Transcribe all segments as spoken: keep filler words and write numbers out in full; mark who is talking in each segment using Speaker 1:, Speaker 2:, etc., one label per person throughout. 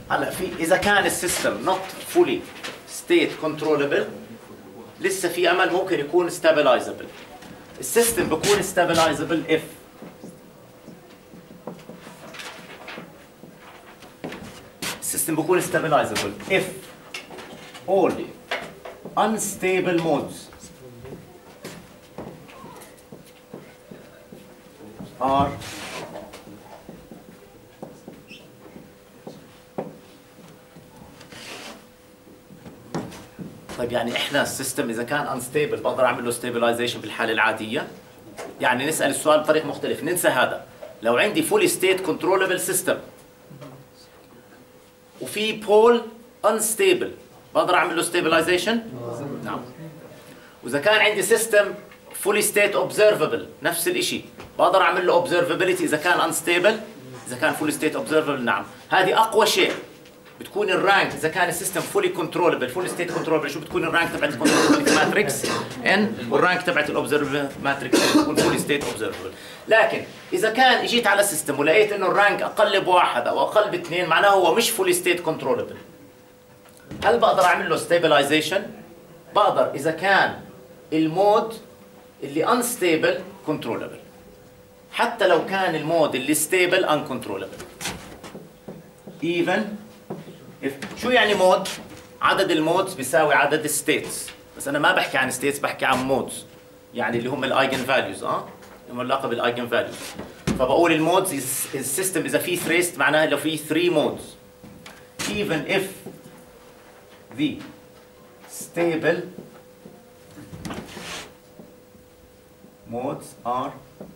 Speaker 1: هلا في اذا كان السيستم نوت فولي ستيت كنترولبل لسه في امل ممكن يكون ستابلايزبل. السيستم بكون ستابلايزبل اف السيستم بكون ستابلايزبل if all unstable modes are طيب يعني احنا السيستم اذا كان unstable بقدر اعمل له stabilization بالحاله العاديه؟ يعني نسال السؤال بطريقه مختلفه، ننسى هذا. لو عندي fully state controllable system وفي بول unstable بقدر اعمل له stabilization؟ نعم. واذا كان عندي سيستم fully state observable نفس الشيء بقدر اعمل له observability اذا كان unstable، اذا كان fully state observable نعم. هذه اقوى شيء بتكون الرانك اذا كان السيستم فولي كنترولبل فولي ستيت كنترولبل. شو بتكون الرانك تبعت الكنترولبل ماتريكس ان، والرانك تبعت الاوبزرفبل ماتريكس بتكون فولي ستيت اوبزرفبل. لكن اذا كان اجيت على السيستم ولقيت انه الرانك اقل بواحد او اقل باثنين معناه هو مش فولي ستيت كنترولبل. هل بقدر اعمل له ستابلايزيشن؟ بقدر اذا كان المود اللي انستيبل كنترولبل، حتى لو كان المود اللي ستيبل ان كنترولبل. ايفن شو يعني مود؟ عدد المودز بيساوي عدد الستيتس، بس انا ما بحكي عن ستيتس بحكي عن مودز، يعني اللي هم الايجن فاليوز اه هم علاقه بالايجن فاليوز. فبقول المودز السيستم اذا في ثريست معناها لو في ثري مودز even if the stable modes are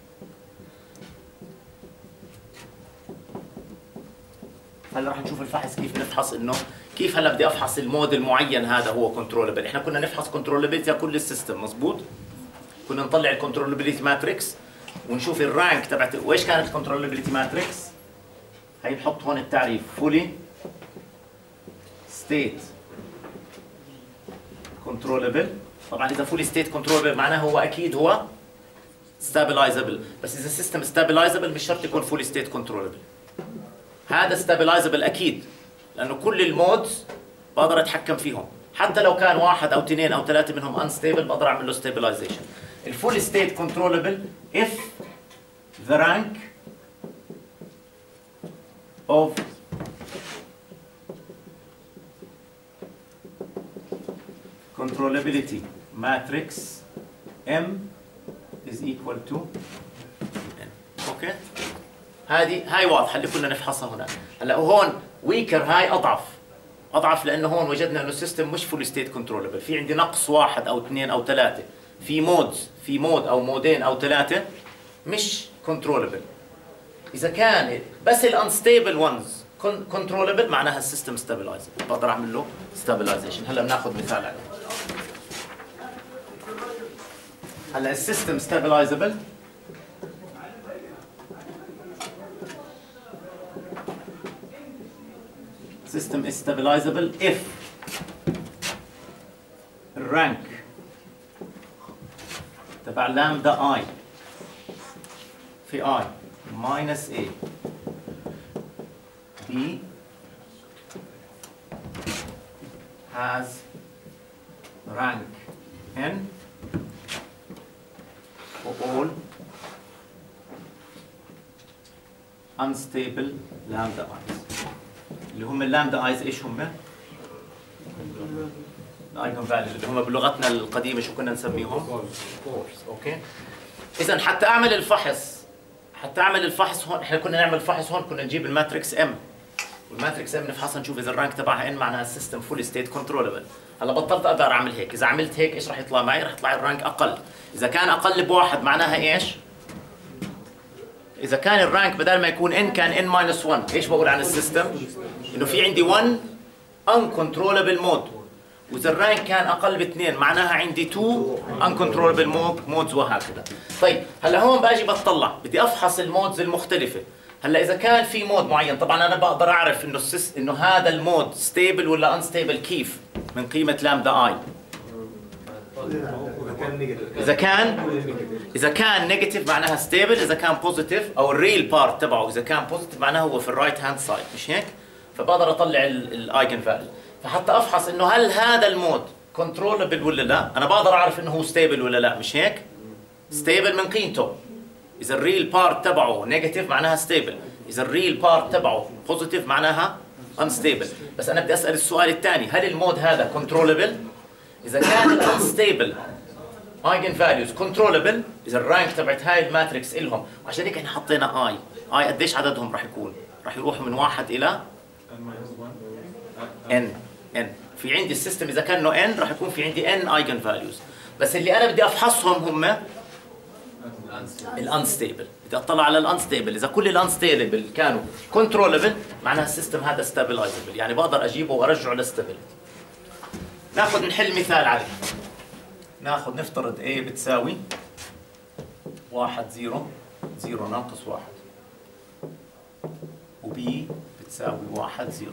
Speaker 1: هلا راح نشوف الفحص كيف نفحص انه كيف هلا بدي افحص المود المعين هذا هو كنترولبل. احنا كنا نفحص كنترولبيلتي لكل السيستم مزبوط؟ كنا نطلع الكنترولبيلتي ماتريكس ونشوف الرانك تبعت وايش كانت الكنترولبيلتي ماتريكس. هي بحط هون التعريف فولي ستيت كنترولبل. طبعا اذا فولي ستيت كنترولبل معناه هو اكيد هو ستابلايزبل، بس اذا السيستم ستابلايزبل مش شرط يكون فولي ستيت كنترولبل. هذا ستابلايزبل اكيد لانه كل المودز بقدر اتحكم فيهم، حتى لو كان واحد او اثنين او ثلاثه منهم انستيبل بقدر اعمل له ستابلايزيشن. الفول ستيت كنترولبل if the rank of controllability matrix M is equal to N. اوكي؟ هذه هاي واضحه اللي كنا نفحصها هنا. هلا وهون ويكر هاي اضعف اضعف لانه هون وجدنا انه السيستم مش فول ستيت كنترولبل، في عندي نقص واحد او اثنين او ثلاثه، في مودز في مود او مودين او ثلاثه مش كنترولبل. اذا كان بس الانستيبل وانز كنترولبل معناها السيستم ستابلايزبل بقدر اعمل له ستابلايزيشن. هلا بناخذ مثال عليه. هلا السيستم ستابلايزبل system is stabilizable if rank تبع lambda I في I minus A B has rank N for all unstable lambda I's. اللي هم اللامدا ايز ايش هم؟ الايجن فاليوز اللي هم بلغتنا القديمه شو كنا نسميهم؟ فورس. اوكي؟ اذا حتى اعمل الفحص حتى اعمل الفحص هون احنا كنا نعمل فحص هون كنا نجيب الماتريكس ام، والماتريكس ام نفحصها نشوف اذا الرانك تبعها ان معناها السيستم فولي ستيت كنترولبل. هلا بطلت اقدر اعمل هيك، اذا عملت هيك ايش راح يطلع معي؟ راح يطلع الرانك اقل. اذا كان اقل بواحد معناها ايش؟ إذا كان الرانك بدل ما يكون n كان n minus one، إيش بقول عن السيستم؟ إنه في عندي one uncontrollable mode، وإذا الرانك كان أقل باثنين معناها عندي two uncontrollable modes وهكذا. طيب هلا هون باجي بطلع بدي أفحص المودز المختلفة. هلا إذا كان في مود معين طبعا أنا بقدر أعرف إنه السيس إنه هذا المود stable ولا unstable كيف؟ من قيمة لامدا I. إذا كان إذا كان نيجاتيف معناها ستيبل، إذا كان بوزيتيف أو الريل بارت تبعه إذا كان بوزيتيف معناها هو في الرايت هاند سايد، مش هيك؟ فبقدر اطلع الايجن فاليو. فحتى افحص انه هل هذا المود كنترولبل ولا لا، انا بقدر اعرف انه هو ستيبل ولا لا، مش هيك؟ ستيبل من قيمته، اذا الريل بارت تبعه نيجاتيف معناها ستيبل، اذا الريل بارت تبعه بوزيتيف معناها انستيبل. بس انا بدي اسال السؤال الثاني، هل المود هذا كنترولبل؟ اذا كان الانستيبل ايجن فاليوز كنترولبل، اذا الرانك تبعت هاي الماتريكس الهم، عشان هيك احنا حطينا اي. اي قديش عددهم راح يكون؟ راح يروحوا من واحد الى ان. ان في عندي السيستم اذا كان له ان راح يكون في عندي ان ايجن فاليوز، بس اللي انا بدي افحصهم هم الانستيبل. بدي اطلع على الانستيبل، اذا كل الانستيبل كانوا كنترولبل معناها السيستم هذا ستابلايزبل، يعني بقدر اجيبه وارجعه لستابيليتي. ناخذ نحل مثال عليه. ناخذ نفترض A بتساوي واحد زيرو زيرو ناقص واحد، و B بتساوي واحد زيرو.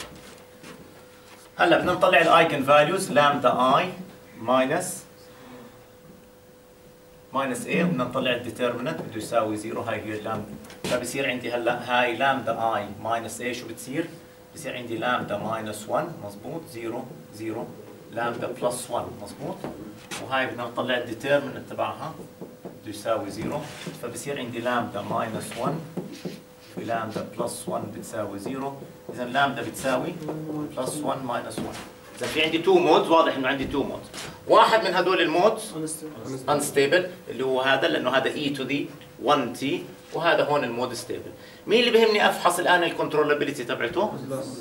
Speaker 1: هلا بدنا نطلع الايجن فاليوز لامدا اي ماينس ماينس A، وبدنا نطلع الديترمينانت بده يساوي زيرو، هاي هي اللامدا. فبصير عندي هلا هاي لامدا اي ماينس A، شو بتصير؟ بصير عندي لامدا ماينس واحد مضبوط، زيرو زيرو، لامدا بلس واحد مضبوط، وهاي بدنا نطلع الديترمينانت تبعها بده يساوي زيرو، فبصير عندي لامدا ماينس واحد في لامدا بلس واحد بتساوي زيرو، اذا لامدا بتساوي بلس واحد ماينس واحد. اذا في عندي تو مودز، واضح انه عندي تو مودز. واحد من هدول المودز unstable اللي هو هذا، لانه هذا e to the واحد t، وهذا هون المود ستيبل. مين اللي بيهمني افحص الان الكنترولابيلتي تبعته؟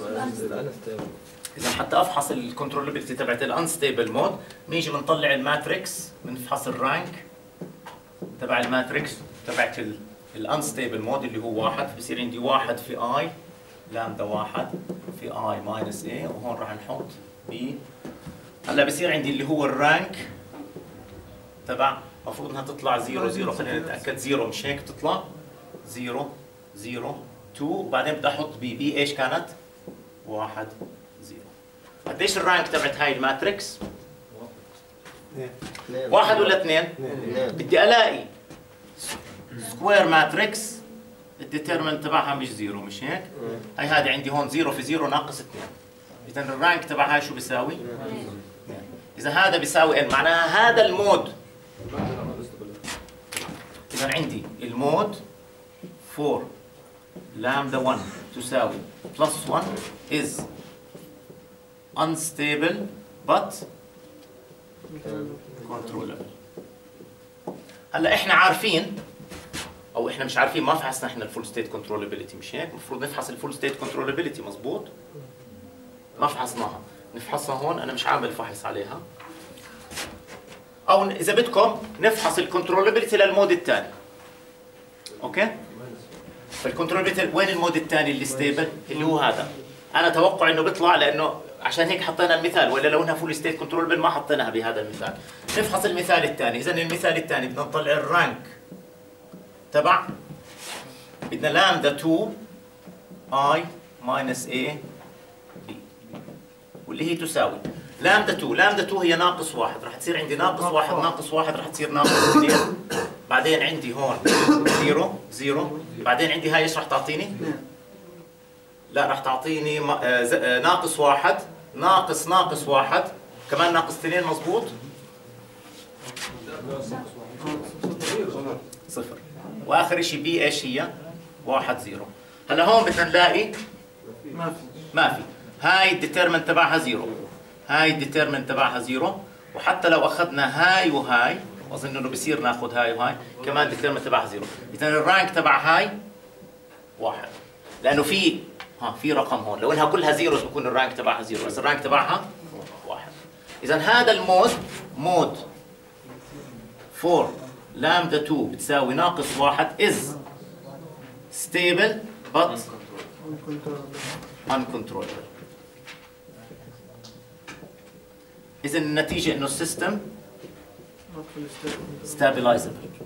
Speaker 1: اذا حتى افحص الكنترولابيلتي تبعت الانستيبل مود، بنيجي بنطلع الماتريكس، بنفحص الرانك تبع الماتريكس تبعت الانستيبل مود اللي هو واحد، بصير عندي واحد في اي لامدا واحد في اي ماينس اي، وهون راح نحط بي. هلا بصير عندي اللي هو الرانك تبع، المفروض انها تطلع زيرو زيرو، خلينا نتاكد زيرو، مش هيك تطلع زيرو زيرو اثنين، وبعدين بدي احط بي. بي ايش كانت؟ واحد زيرو. قديش الرانك تبعت هاي الماتريكس؟ واحد ولا اثنين؟ بدي الاقي سكوير ماتريكس الديترمنت تبعها مش زيرو، مش هيك؟ هاي هذه عندي هون زيرو في زيرو ناقص اثنين، اذا الرانك تبع هاي شو بيساوي؟ اذا هذا بيساوي ان، معناها هذا المود. اذا عندي المود فور لامدا واحد تساوي بلس واحد is unstable but controllable. هلا احنا عارفين، او احنا مش عارفين، ما فحصنا احنا الفول ستيت كنترولابيلتي، مش هيك؟ المفروض نفحص الفول ستيت كنترولابيلتي، مزبوط؟ ما فحصناها، نفحصها هون، انا مش عامل فحص عليها. او اذا بدكم نفحص الكنترولابيلتي للمود الثاني. اوكي؟ فالكنترولابيلتي وين المود الثاني اللي ستيبل؟ اللي هو هذا. انا اتوقع انه بيطلع، لانه عشان هيك حطينا المثال، ولا لو انها فول ستيت كنترولبل ما حطيناها بهذا المثال. نفحص المثال الثاني، اذا المثال الثاني بدنا نطلع الرانك تبع، بدنا لامدا اثنين اي ماينس اي بي، واللي هي تساوي لامدا اثنين. لامدا اثنين هي ناقص واحد، راح تصير عندي ناقص واحد ناقص واحد راح تصير ناقص اثنين، بعدين عندي هون زيرو زيرو، بعدين عندي هاي ايش راح تعطيني؟ لا راح تعطيني ناقص واحد ناقص ناقص واحد كمان ناقص اثنين، مضبوط؟ صفر. واخر شيء بي ايش هي؟ واحد زيرو. هلا هون بدنا نلاقي ما في ما في هاي الديترمنت تبعها زيرو، هاي الديترمنت تبعها زيرو، وحتى لو اخذنا هاي وهاي، واظن انه بصير ناخذ هاي وهاي كمان الديترمنت تبعها زيرو، اذا الرانك تبع هاي واحد، لانه في ها في رقم هون، لو انها كلها زيروز بكون الرانك تبعها زيرو، بس الرانك تبعها واحد. اذا هذا المود مود فور لامدا اثنين بتساوي ناقص واحد is stable but uncontrollable. اذا النتيجه انه السيستم stabilizable،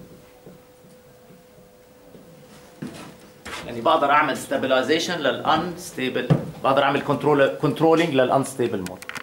Speaker 1: يعني بقدر اعمل stabilization للunstable، بقدر اعمل control controlling للunstable مود.